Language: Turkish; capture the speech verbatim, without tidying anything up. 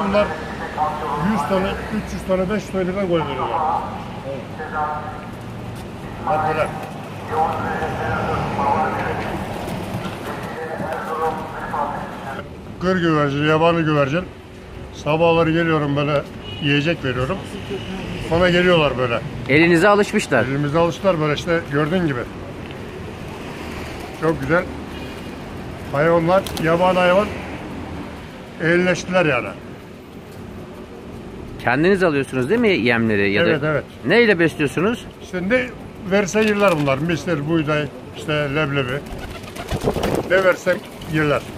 bunlar yüz tane, üç yüz tane, beş yüz tane birden gol veriyorlar. Evet. Bak böyle. Kır güvercin, yabani güvercin. Sabahları geliyorum böyle yiyecek veriyorum. Bana geliyorlar böyle. Elinize alışmışlar. Elimize alıştılar böyle işte gördüğün gibi. Çok güzel. Hayvanlar, yabani hayvan ehlileştiler yani. Kendiniz alıyorsunuz değil mi yemleri? Ya Evet, da evet. neyle besliyorsunuz? İşte ne verse yerler bunlar. Mısır, buğday, işte leblebi. Ne versem yerler.